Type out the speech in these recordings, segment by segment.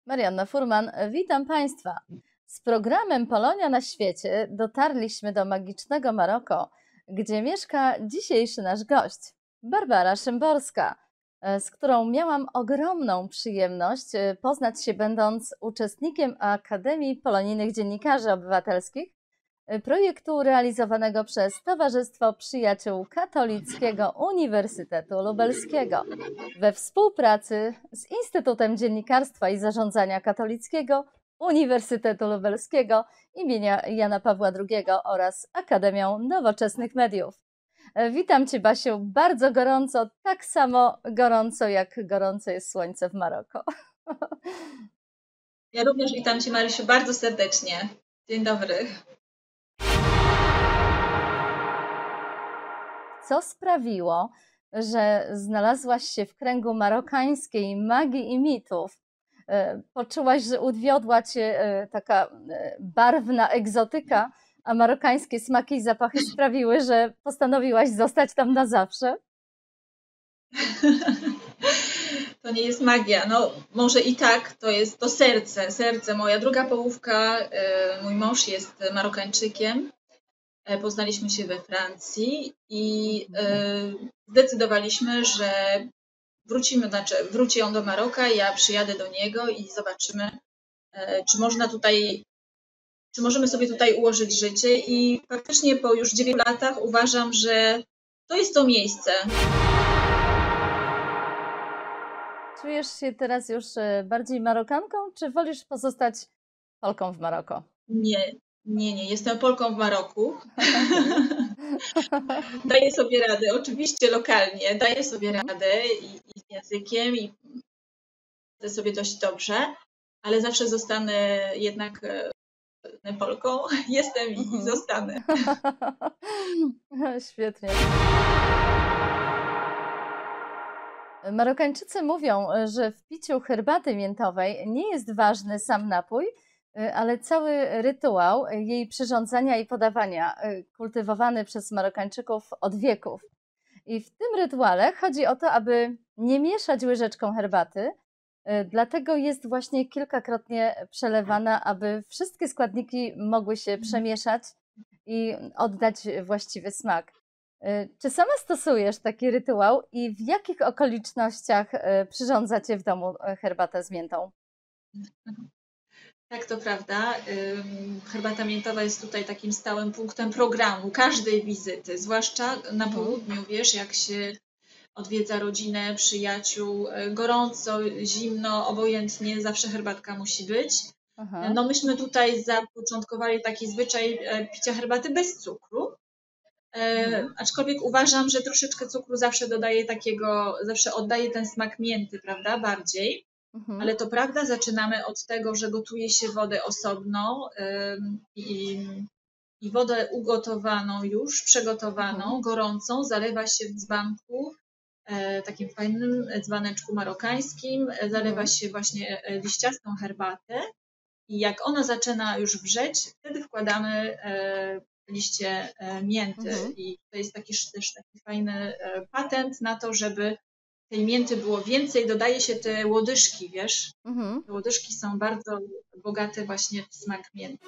Marianna Furman, witam Państwa. Z programem Polonia na świecie dotarliśmy do magicznego Maroko, gdzie mieszka dzisiejszy nasz gość, Barbara Szymborska, z którą miałam ogromną przyjemność poznać się, będąc uczestnikiem Akademii Polonijnych Dziennikarzy Obywatelskich, projektu realizowanego przez Towarzystwo Przyjaciół Katolickiego Uniwersytetu Lubelskiego we współpracy z Instytutem Dziennikarstwa i Zarządzania Katolickiego Uniwersytetu Lubelskiego imienia Jana Pawła II oraz Akademią Nowoczesnych Mediów. Witam Cię, Basiu, bardzo gorąco, tak samo gorąco, jak gorące jest słońce w Maroko. Ja również witam Cię, Marysiu, bardzo serdecznie. Dzień dobry. Co sprawiło, że znalazłaś się w kręgu marokańskiej magii i mitów? Poczułaś, że odwiodła Cię taka barwna egzotyka, a marokańskie smaki i zapachy sprawiły, że postanowiłaś zostać tam na zawsze? To nie jest magia. No może i tak, to jest to serce. Moja druga połówka, mój mąż jest Marokańczykiem. Poznaliśmy się we Francji i zdecydowaliśmy, że wróci on do Maroka, ja przyjadę do niego i zobaczymy, czy możemy sobie tutaj ułożyć życie. I faktycznie po już 9 latach uważam, że to jest to miejsce. Czujesz się teraz już bardziej Marokanką, czy wolisz pozostać Polką w Maroko? Nie. Jestem Polką w Maroku. Daję sobie radę, oczywiście lokalnie, daję sobie radę i z językiem i radzę sobie dość dobrze, ale zawsze zostanę jednak Polką. Jestem i zostanę. Świetnie. Marokańczycy mówią, że w piciu herbaty miętowej nie jest ważny sam napój, ale cały rytuał jej przyrządzania i podawania, kultywowany przez Marokańczyków od wieków. I w tym rytuale chodzi o to, aby nie mieszać łyżeczką herbaty, dlatego jest właśnie kilkakrotnie przelewana, aby wszystkie składniki mogły się przemieszać i oddać właściwy smak. Czy sama stosujesz taki rytuał i w jakich okolicznościach przyrządzacie w domu herbatę z miętą? Tak, to prawda. Herbata miętowa jest tutaj takim stałym punktem programu każdej wizyty, zwłaszcza na południu, wiesz, jak się odwiedza rodzinę, przyjaciół, gorąco, zimno, obojętnie, zawsze herbatka musi być. No myśmy tutaj zapoczątkowali taki zwyczaj picia herbaty bez cukru, aczkolwiek uważam, że troszeczkę cukru zawsze zawsze oddaje ten smak mięty, prawda, bardziej. Ale to prawda, zaczynamy od tego, że gotuje się wodę osobno i wodę ugotowaną już, przygotowaną, gorącą, zalewa się w dzbanku, takim fajnym dzbaneczku marokańskim, zalewa się właśnie liściastą herbatę i jak ona zaczyna już wrzeć, wtedy wkładamy liście mięty i to jest też taki fajny patent na to, żeby tej mięty było więcej, dodaje się te łodyżki, wiesz? Te łodyżki są bardzo bogate właśnie w smak mięty.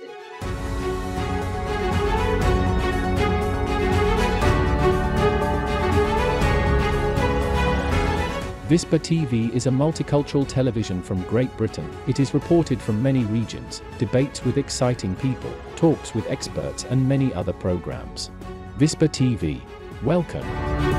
Wyspa TV is a multicultural television from Great Britain. It is reported from many regions, debates with exciting people, talks with experts and many other programs. Wyspa TV. Welcome.